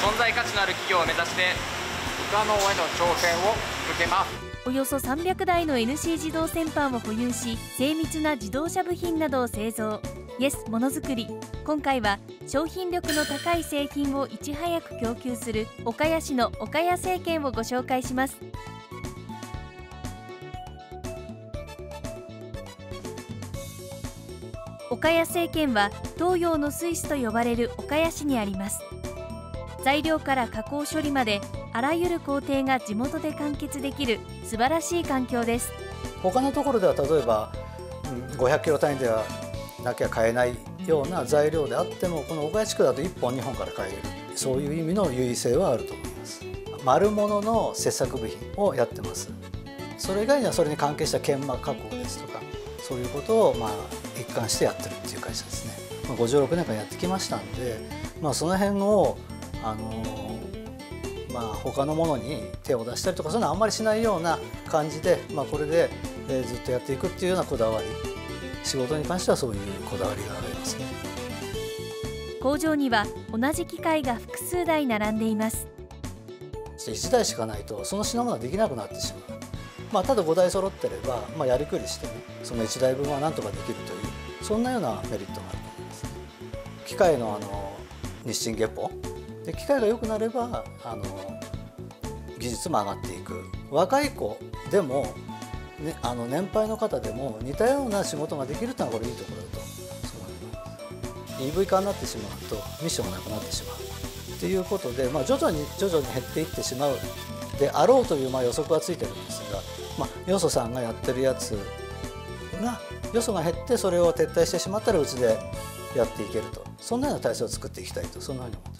存在価値のある企業を目指して不可能への挑戦を続けます。 およそ300台の NC 自動旋盤を保有し、精密な自動車部品などを製造。イエスものづくり。今回は商品力の高い製品をいち早く供給する岡谷市の岡谷製券をご紹介します。岡谷製券は東洋のスイスと呼ばれる岡谷市にあります。材料から加工処理まであらゆる工程が地元で完結できる素晴らしい環境です。 他のところでは例えば500キロ単位ではなきゃ買えないような材料であっても、この岡谷地区だと1本2本から買える、そういう意味の優位性はあると思います。丸物の切削部品をやってます。それ以外にはそれに関係した研磨加工ですとか、そういうことを一貫してやってるっていう会社ですね。56年間やってきましたんで、その辺を他のものに手を出したりとかそういうのはあんまりしないような感じで、これでずっとやっていくっていうようなこだわり、仕事に関してはそういうこだわりがありますね。 工場には同じ機械が複数台並んでいます。 1台しかないとその品物はできなくなってしまう。ただ5台揃ってれば、やりくりしてね、その1台分はなんとかできるという、そんなようなメリットがあると思いますね。機械の日進月歩で、機械が良くなれば技術も上がっていく。若い子でも、ね、年配の方でも似たような仕事ができるというのはこれいいところだと思います。EV 化になってしまうとミッションがなくなってしまうということで、徐々に減っていってしまうであろうという予測はついてるんですが、よそさんがやってるやつがよそが減ってそれを撤退してしまったらうちでやっていけると、そんなような体制を作っていきたいと、そんなふうに思っています。